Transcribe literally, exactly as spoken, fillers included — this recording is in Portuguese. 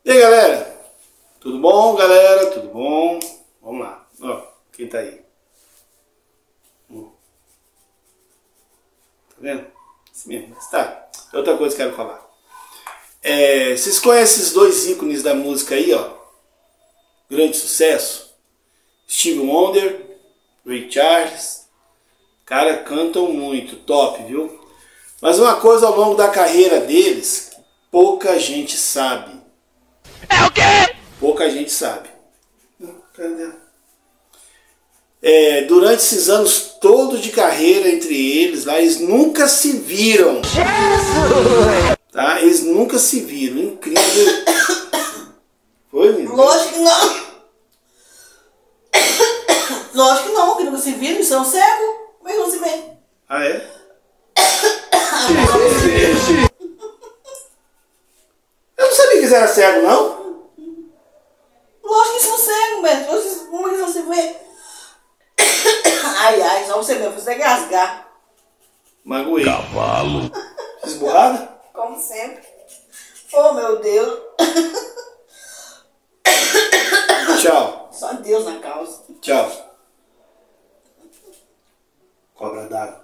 E aí, galera? Tudo bom, galera? Tudo bom? Vamos lá. Ó, quem tá aí? Hum. Tá vendo? Isso mesmo. Mas tá. Outra coisa que eu quero falar. É, vocês conhecem esses dois ícones da música aí, ó? Grande sucesso. Stevie Wonder, Ray Charles. Cara, cantam muito. Top, viu? Mas uma coisa ao longo da carreira deles, pouca gente sabe. É o quê? Pouca gente sabe. É, durante esses anos todos de carreira entre eles, lá, eles nunca se viram. Jesus! Tá? Eles nunca se viram. Incrível. Foi, menino? Lógico que não. Lógico que não, que nunca se viram, eles são cegos. Como é que não se vê? Ah, é? Eu não sabia que eles eram cegos, não. Lógico que são cegos, mesmo. Como é que não se vê? Ai, ai, só você mesmo, você vai rasgar. Magoei. Cavalo. Esburrada? Como sempre. Oh, meu Deus. Tchau. Só Deus na causa. Tchau. Cobra d'água.